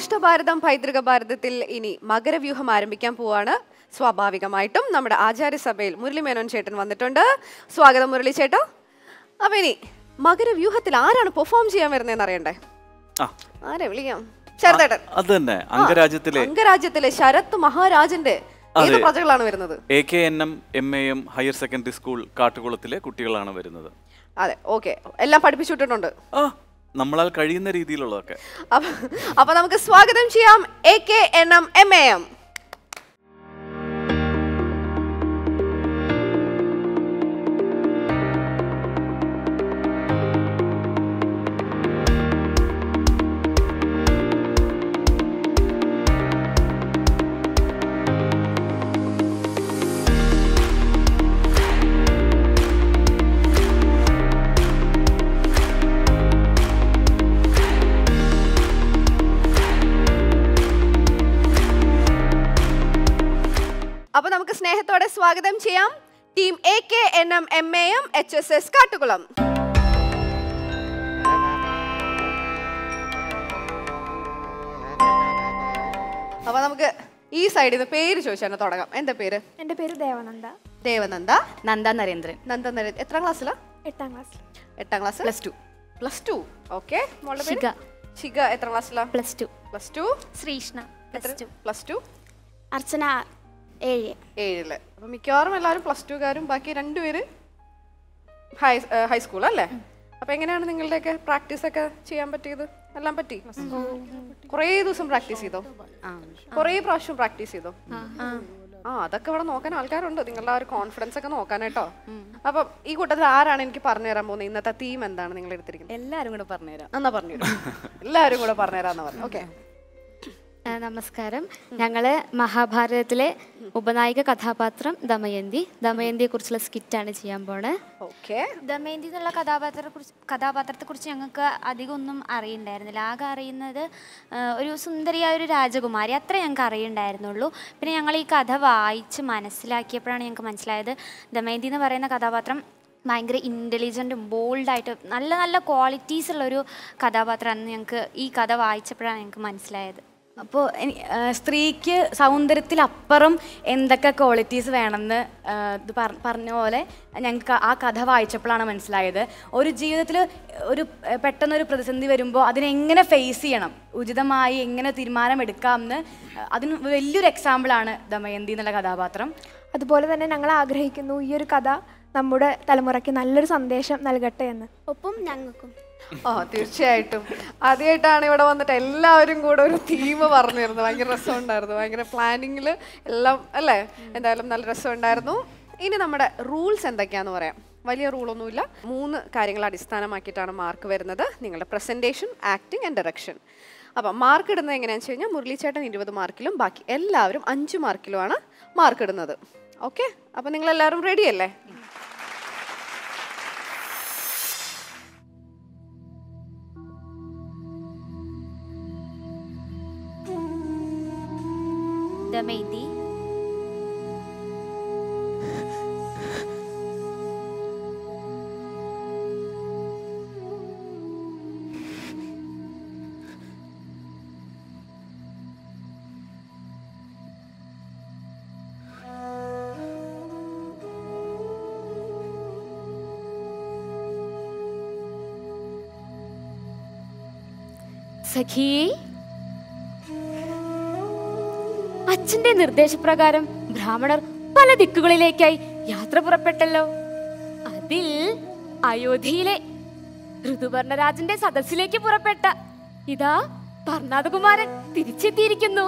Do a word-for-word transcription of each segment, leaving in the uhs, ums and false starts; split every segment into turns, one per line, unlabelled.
ശ്രേഷ്ഠഭാരതം പൈതൃക ഭാരതത്തിൽ ഇനി മകരവ്യൂഹം ആരംഭിക്കാൻ പോവാണ്. സ്വാഭാവികമായിട്ടും നമ്മുടെ ആചാര്യസഭയിൽ മുരളി മേനോൻ ചേട്ടൻ വന്നിട്ടുണ്ട്. സ്വാഗതം മുരളി ചേട്ടാ. അപ്പൊ ഇനി മകരവ്യൂഹത്തിൽ ആരാണ് പെർഫോം ചെയ്യാൻ വരുന്നതെന്ന് അറിയണ്ടേ? ആരെ വിളിക്കാം? ശരത്തേട്ടൻ.
അതന്നെ, അംഗരാജ്യത്തിലെ
അംഗരാജ്യത്തിലെ ശരത് മഹാരാജന്റെ ഏത് പ്രജകളാണ് വരുന്നത്?
A K N M M A M higher secondary school കാട്ടുകുളത്തിലെ കുട്ടികളാണ് വരുന്നത്.
അതെ, ഓക്കെ. എല്ലാം പഠിപ്പിച്ചുവിട്ടിട്ടുണ്ട്
നമ്മളാൽ കഴിയുന്ന രീതിയിലുള്ളതൊക്കെ.
അപ്പൊ നമുക്ക് സ്വാഗതം ചെയ്യാം A K N M M A M. അപ്പൊ നമുക്ക് സ്നേഹത്തോടെ സ്വാഗതം ചെയ്യാം team A K N M M A M H S S Kattukulam. അപ്പൊ നമുക്ക് ഈ സൈഡിൽ നിന്ന് പേര് ചോദിച്ചാൽ തുടങ്ങാം. എന്താ പേര്?
എന്റെ പേര് ദേവനന്ദ.
ദേവനന്ദ.
നന്ദ നരേന്ദ്രൻ.
നന്ദ നരേന്ദ്രൻ. എത്രാം ക്ലാസ്സിലാ?
എട്ടാം ക്ലാസ്.
എട്ടാം class.
Plus two.
Plus two. Okay. മോളുടെ പേര്? ശിഖ. എത്രാം ക്ലാസ്സിലാ?
Plus two.
Plus two.
Shreeshna. Plus two.
Plus two.
Archana ഏഴ്.
ഏഴില്. അപ്പൊ മിക്കവാറും എല്ലാവരും പ്ലസ് ടുകാരും ബാക്കി രണ്ടുപേര് ഹൈ ഹൈസ്കൂൾ അല്ലേ? അപ്പൊ എങ്ങനെയാണ് നിങ്ങളുടെയൊക്കെ പ്രാക്ടീസ് ഒക്കെ ചെയ്യാൻ പറ്റിയത്? എല്ലാം പറ്റി? കുറേ ദിവസം പ്രാക്ടീസ് ചെയ്തോ? കുറേ പ്രാവശ്യം പ്രാക്ടീസ് ചെയ്തോ? ആ, അതൊക്കെ ഇവിടെ നോക്കാൻ ആൾക്കാരുണ്ട്. നിങ്ങളുടെ ആ ഒരു കോൺഫിഡൻസ് ഒക്കെ നോക്കാനായിട്ടോ. അപ്പൊ ഈ കൂട്ടത്തിൽ ആരാണ് എനിക്ക് പറഞ്ഞുതരാൻ പോകുന്നത്? ഇന്നത്തെ തീം എന്താണ് നിങ്ങൾ എടുത്തിരിക്കുന്നത്?
എല്ലാരും കൂടെ പറഞ്ഞുതരാം.
എന്നാ പറഞ്ഞുതരാം. എല്ലാവരും കൂടെ പറഞ്ഞുതരാന്ന് പറഞ്ഞു. ഓക്കെ.
നമസ്കാരം. ഞങ്ങള് മഹാഭാരതത്തിലെ ഉപനായിക കഥാപാത്രം ദമയന്തി ദമയന്തിയെ കുറിച്ചുള്ള സ്കിറ്റാണ് ചെയ്യാൻ പോണേ.
ഓക്കെ.
ദമയന്തി എന്നുള്ള കഥാപാത്രത്തെ കുറിച്ച് കഥാപാത്രത്തെ കുറിച്ച് ഞങ്ങൾക്ക് അധികം ഒന്നും അറിയണ്ടായിരുന്നില്ല. ആകെ അറിയുന്നത് ഒരു സുന്ദരിയായ ഒരു രാജകുമാരി, അത്ര ഞങ്ങൾക്ക് അറിയണ്ടായിരുന്നുള്ളൂ. പിന്നെ ഞങ്ങൾ ഈ കഥ വായിച്ച് മനസ്സിലാക്കിയപ്പോഴാണ് ഞങ്ങൾക്ക് മനസ്സിലായത് ദമയന്തി എന്ന് പറയുന്ന കഥാപാത്രം ഭയങ്കര ഇൻ്റലിജൻറ്റും ബോൾഡായിട്ട് നല്ല നല്ല ക്വാളിറ്റീസ് ഉള്ളൊരു കഥാപാത്രമാണെന്ന് ഞങ്ങൾക്ക് ഈ കഥ വായിച്ചപ്പോഴാണ് ഞങ്ങൾക്ക് മനസ്സിലായത്.
അപ്പോൾ സ്ത്രീക്ക് സൗന്ദര്യത്തിലപ്പുറം എന്തൊക്കെ ക്വാളിറ്റീസ് വേണമെന്ന് ഇത് പറഞ്ഞ പോലെ ഞങ്ങൾക്ക് ആ കഥ വായിച്ചപ്പോഴാണ് മനസ്സിലായത്. ഒരു ജീവിതത്തിൽ ഒരു പെട്ടെന്നൊരു പ്രതിസന്ധി വരുമ്പോൾ അതിനെങ്ങനെ ഫേസ് ചെയ്യണം, ഉചിതമായി എങ്ങനെ തീരുമാനമെടുക്കാമെന്ന് അതിന് വലിയൊരു എക്സാമ്പിളാണ് ദമയന്തി എന്നുള്ള കഥാപാത്രം.
അതുപോലെ തന്നെ ഞങ്ങൾ ആഗ്രഹിക്കുന്നു ഈ ഒരു കഥ നമ്മുടെ തലമുറയ്ക്ക് നല്ലൊരു സന്ദേശം നൽകട്ടെ എന്ന്. ഒപ്പം ഞങ്ങൾക്കും.
ആ, തീർച്ചയായിട്ടും. ആദ്യമായിട്ടാണ് ഇവിടെ വന്നിട്ട് എല്ലാവരും കൂടെ ഒരു തീം പറഞ്ഞിരുന്നത്. ഭയങ്കര രസമുണ്ടായിരുന്നു. ഭയങ്കര പ്ലാനിങ്ങിൽ എല്ലാം അല്ലേ? എന്തായാലും നല്ല രസമുണ്ടായിരുന്നു. ഇനി നമ്മുടെ റൂൾസ് എന്തൊക്കെയാണെന്ന് പറയാം. വലിയ റൂളൊന്നുമില്ല. മൂന്ന് കാര്യങ്ങൾ അടിസ്ഥാനമാക്കിയിട്ടാണ് മാർക്ക് വരുന്നത്. നിങ്ങളുടെ പ്രസൻറ്റേഷൻ, ആക്ടിങ് ആൻഡ് ഡയറക്ഷൻ. അപ്പം മാർക്ക് ഇടുന്നത് എങ്ങനെയാണെന്ന് വെച്ച് കഴിഞ്ഞാൽ മുരളീച്ചേട്ടൻ ഇരുപത് മാർക്കിലും ബാക്കി എല്ലാവരും അഞ്ച് മാർക്കിലുമാണ് മാർക്ക് ഇടുന്നത്. ഓക്കെ. അപ്പം നിങ്ങളെല്ലാവരും റെഡി അല്ലേ?
ദമയന്തി,
സഖി, അച്ഛന്റെ നിർദ്ദേശപ്രകാരം ബ്രാഹ്മണർ പല ദിക്കുകളിലേക്കായി യാത്ര പുറപ്പെട്ടല്ലോ. അതിൽ അയോധ്യയിലെ ഋതുപർണരാജന്റെ സദസ്സിലേക്ക് പുറപ്പെട്ട ഇതാ പർണാദകുമാരൻ തിരിച്ചെത്തിയിരിക്കുന്നു.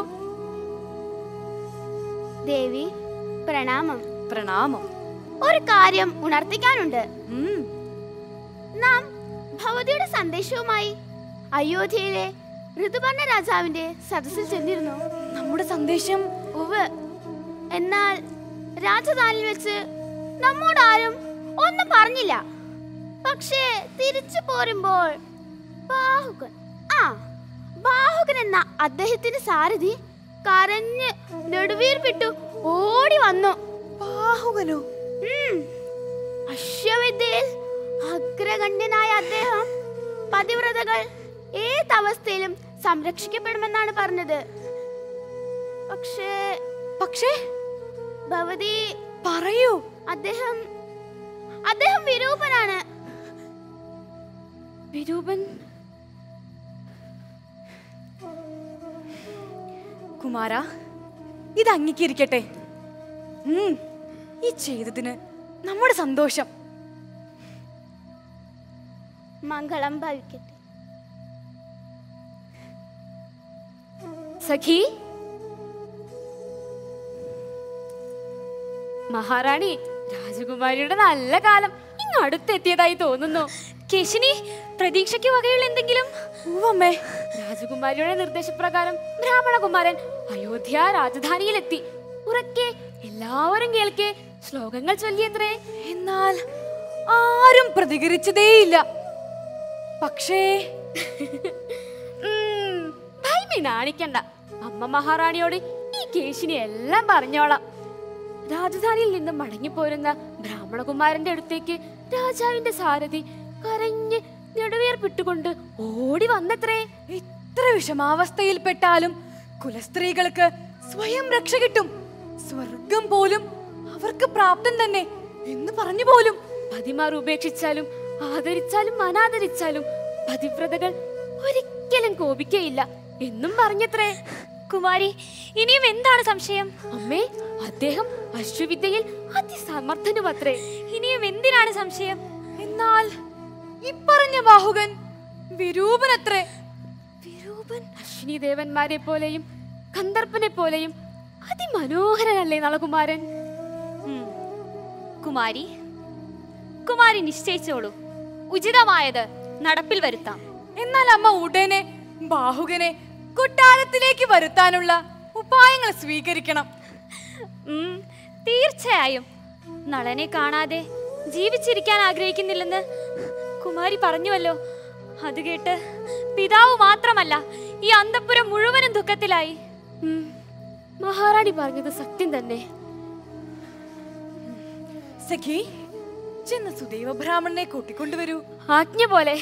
ദേവി, പ്രണാമം.
പ്രണാമം.
ഒരു കാര്യം ഉണർത്തിക്കാനുണ്ട്. നാം ഭഗവതിയുടെ സന്ദേശവുമായി അയോധ്യയിലെ ഋതുപർണ രാജാവിന്റെ സദസ്സിൽ ചെന്നിരുന്നു.
നമ്മുടെ സന്ദേശം?
ഉവ്. എന്നാൽ രാജധാനിൽ വെച്ച് നമ്മോടാരും ഒന്നും പറഞ്ഞില്ല. പക്ഷേ തിരിച്ചു പോരുമ്പോൾ ബാഹുകൻ ആ ബാഹുകൻ എന്ന അദ്ദേഹത്തിന്റെ സാരഥി കരഞ്ഞ് നെടുവീർപ്പിട്ടു ഓടി വന്നു.
ബാഹുകനോ?
അശ്വവിദ്യയിൽ അഗ്രഗണ്യനായ അദ്ദേഹം പതിവ്രതകൾ ഏതവസ്ഥയിലും സംരക്ഷിക്കപ്പെടുമെന്നാണ് പറഞ്ഞത്. പക്ഷേ
പക്ഷേ
ഭവതി
പറയൂ.
അദ്ദേഹം അദ്ദേഹം വിരൂപനാണ്.
വിരൂപൻ? കുമാര, ഇത് അംഗീകരിക്കട്ടെ. ഉം, ഈ ചെയ്തതിന് നമ്മുടെ സന്തോഷം.
മംഗളം ഭവിക്കട്ടെ.
സഖി, മഹാറാണി, രാജകുമാരിയുടെ നല്ല കാലം ഇങ്ങ് അടുത്തെത്തിയതായി തോന്നുന്നു. കേശിനി, പ്രതീക്ഷയ്ക്ക് വകയുള്ള എന്തെങ്കിലും?
പൂവമ്മേ,
രാജകുമാരിയുടെ നിർദ്ദേശപ്രകാരം ബ്രാഹ്മണകുമാരൻ അയോധ്യ രാജധാനിയിലെത്തി. ഉറക്കെ എല്ലാവരും കേൾക്കെ ശ്ലോകങ്ങൾ ചൊല്ലിയത്രേ.
എന്നാൽ ആരും പ്രതികരിച്ചതേയില്ല. പക്ഷേ
ഭൈമി നാണിക്കണ്ട. അമ്മ മഹാറാണിയോട് ഈ കേശിനി എല്ലാം പറഞ്ഞോളാം. രാജധാനിയിൽ നിന്ന് മടങ്ങിപ്പോരുന്ന ബ്രാഹ്മണകുമാരന്റെ അടുത്തേക്ക് രാജാവിന്റെ സാരഥി കരഞ്ഞ് നെടുവീർപ്പിട്ടുകൊണ്ട് ഓടി വന്നത്രേ.
ഇത്ര വിഷമാവസ്ഥയിൽപ്പെട്ടാലും കുലസ്ത്രീകൾക്ക് സ്വയം രക്ഷ കിട്ടും. സ്വർഗം പോലും അവർക്ക് പ്രാപ്തം തന്നെ എന്ന് പറഞ്ഞു പോലും.
പതിമാർ ഉപേക്ഷിച്ചാലും ആദരിച്ചാലും അനാദരിച്ചാലും പതിവ്രതകൾ ഒരിക്കലും കോപിക്കയില്ല എന്നും പറഞ്ഞത്രേ.
കുമാരി, ഇനിയും എന്താണ് സംശയം?
അമ്മേ, അദ്ദേഹം അശ്വവിദ്യയിൽ അതിസമർത്ഥനുമത്രേ.
ഇനിയും എന്തിനാണ് സംശയം?
എന്നാൽ ഇപ്പറഞ്ഞ ബാഹുകൻ വിരൂപനത്രേ.
വിരൂപൻ? അശ്വിനി ദേവന്മാരെ പോലെയും കന്ദർപ്പനെ പോലെയും അതിമനോഹരനല്ലേ നളകുമാരൻ?
കുമാരി കുമാരി നിശ്ചയിച്ചോളൂ. ഉചിതമായത് നടപ്പിൽ വരുത്താം.
എന്നാൽ അമ്മ ഉടനെ ബാഹുകനെ കൊട്ടാരത്തിലേക്ക് വരുത്താനുള്ള ഉപായങ്ങൾ സ്വീകരിക്കണം.
തീർച്ചയായും. നളനെ കാണാതെ ജീവിച്ചിരിക്കാൻ ആഗ്രഹിക്കുന്നില്ലെന്ന് കുമാരി പറഞ്ഞുവല്ലോ. അത് കേട്ട് പിതാവ് മാത്രമല്ല ഈ അന്തഃപുരം മുഴുവനും ദുഃഖത്തിലായി.
മഹാറാണി പറഞ്ഞത് സത്യം തന്നെ.
സഖി, ചെന്ന് സുദൈവ ബ്രാഹ്മണനെ കൂട്ടിക്കൊണ്ടുവരൂ.
ആജ്ഞ പോലെ.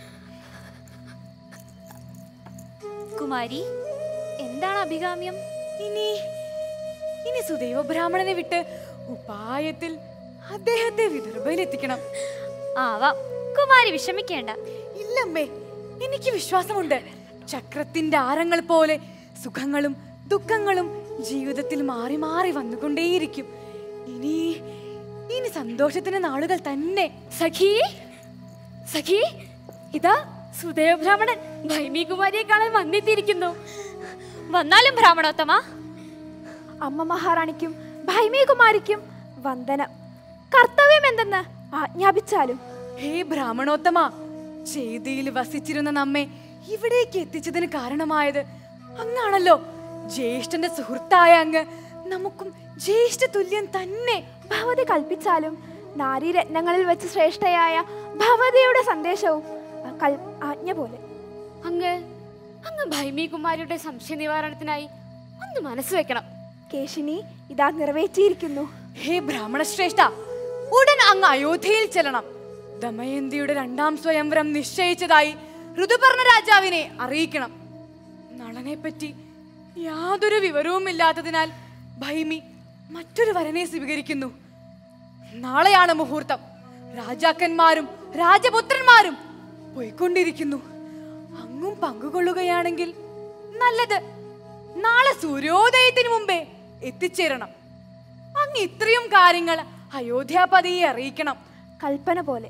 കുമാരി, എന്താണ് അഭികാമ്യം?
ഇനി ഇനി സുദൈവ ബ്രാഹ്മണനെ വിട്ട് ഉപായത്തിൽ അദ്ദേഹത്തെ വിദർഭയിലെത്തിക്കണം.
ആവാം. കുമാരി വിഷമിക്കേണ്ട.
ഇല്ലമ്മേ, എനിക്ക് വിശ്വാസമുണ്ട്. ചക്രത്തിന്റെ ആരങ്ങൾ പോലെ സുഖങ്ങളും ദുഃഖങ്ങളും ജീവിതത്തിൽ മാറി മാറി വന്നുകൊണ്ടേയിരിക്കും. ഇനി ഇനി സന്തോഷത്തിന് നാളുകൾ തന്നെ.
സഖി, സഖി, ഇതാ സുദേവ ബ്രാഹ്മണൻ ഭൈമി കുമാരിയെ കാണാൻ വന്നെത്തിയിരിക്കുന്നു.
വന്നാലും ബ്രാഹ്മണോത്തമ.
അമ്മ മഹാറാണിക്കും ഭൈമി കുമാരിക്കും വന്ദനം. കർത്തവ്യം എന്തെന്ന് ആജ്ഞാപിച്ചാലും.
ഹേ ബ്രാഹ്മണോത്തമ, ചേതിയിൽ വസിച്ചിരുന്ന നമ്മെ ഇവിടേക്ക് എത്തിച്ചതിന് കാരണമായത് അങ്ങാണല്ലോ. ജ്യേഷ്ഠന്റെ സുഹൃത്തായ അങ്ങ് നമുക്കും ജ്യേഷ്ഠ തുല്യം തന്നെ.
ഭവതി കൽപ്പിച്ചാലും നാരീരത്നങ്ങളിൽ വെച്ച് ശ്രേഷ്ഠയായ ഭവതിയുടെ സന്ദേശവും ആജ്ഞ പോലെ.
അങ്ങ് അങ്ങ് ഭൈമി കുമാരിയുടെ സംശയ നിവാരണത്തിനായി ഒന്ന് മനസ്സ് വെക്കണം.
കേശിനി ഇതാ നിറവേറ്റിയിരിക്കുന്നു.
ഹേ ബ്രാഹ്മണ ശ്രേഷ്ഠ, ഉടൻ അങ്ങ് അയോധ്യയിൽ ചെല്ലണം. ദമയന്തിയുടെ രണ്ടാം സ്വയംവരം നിശ്ചയിച്ചതായി ഋതുപർണ രാജാവിനെ അറിയിക്കണം. നളനെ പറ്റി യാതൊരു വിവരവും ഇല്ലാത്തതിനാൽ ഭൈമി മറ്റൊരു വരനെ സ്വീകരിക്കുന്നു. നാളെയാണ് മുഹൂർത്തം. രാജാക്കന്മാരും രാജപുത്രന്മാരും പോയിക്കൊണ്ടിരിക്കുന്നു. അങ്ങും പങ്കുകൊള്ളുകയാണെങ്കിൽ നല്ലത്. നാളെ സൂര്യോദയത്തിന് മുമ്പേ എത്തിച്ചേരണം. അങ്ങ് ഇത്രയും കാര്യങ്ങൾ അയോധ്യാപതിയെ അറിയിക്കണം.
കൽപ്പന പോലെ.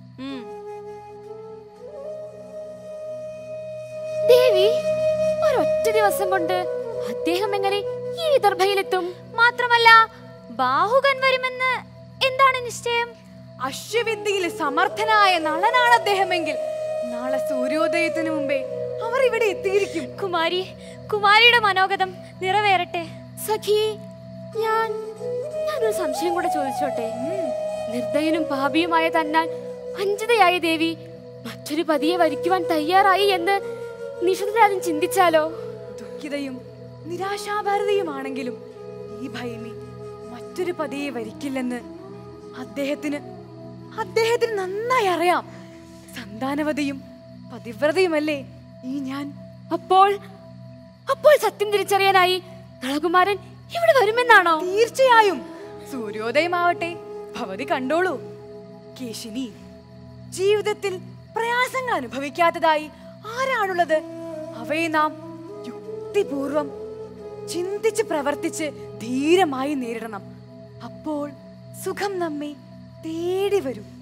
ദേവി, ഒരൊറ്റ ദിവസം കൊണ്ട് അദ്ദേഹം എങ്ങനെ ഈ വിദർഭയിലെത്തും?
മാത്രമല്ല, ബാഹുകൻ വരുമെന്ന് എന്താണ് നിശ്ചയം?
അശ്വവിദ്യയിൽ സമർത്ഥനായ നളനാണ് അദ്ദേഹമെങ്കിൽ നാളെ സൂര്യോദയത്തിന് മുമ്പേ അവർ ഇവിടെ എത്തിയിരിക്കും.
കുമാരി, കുമാരിയുടെ മനോഗതം നിറവേറട്ടെ.
സഖി, ഞാൻ ഞാനൊരു സംശയം കൂടെ ചോദിച്ചോട്ടെ? നിർദ്ദയനും പാപിയുമായ തന്നാൽ അഞ്ജിതയായ ദേവി മറ്റൊരു പതിയെ വരിക്കുവാൻ തയ്യാറായി എന്ന് നിഷധരാജൻ ചിന്തിച്ചാലോ?
ദുഃഖിതയും നിരാശാഭാരതയുമാണെങ്കിലും ഈ ഭൈമി മറ്റൊരു പതിയെ വരിക്കില്ലെന്ന് അദ്ദേഹത്തിന് അദ്ദേഹത്തിന് നന്നായി അറിയാം. സന്താനവതിയും പതിവ്രതയുമല്ലേ ഈ ഞാൻ.
അപ്പോൾ അപ്പോൾ സത്യം തിരിച്ചറിയാനായി നളകുമാരൻ ഇവിടെ വരുമെന്നാണോ?
തീർച്ചയായും. സൂര്യോദയമാവട്ടെ, ഭവതി കണ്ടോളൂ. കേശിനി, ജീവിതത്തിൽ പ്രയാസങ്ങൾ അനുഭവിക്കാത്തതായി ആരാണുള്ളത്? അവയെ നാം യുക്തിപൂർവം ചിന്തിച്ച് പ്രവർത്തിച്ച് ധീരമായി നേരിടണം. അപ്പോൾ സുഖം നമ്മെ തേടി വരും.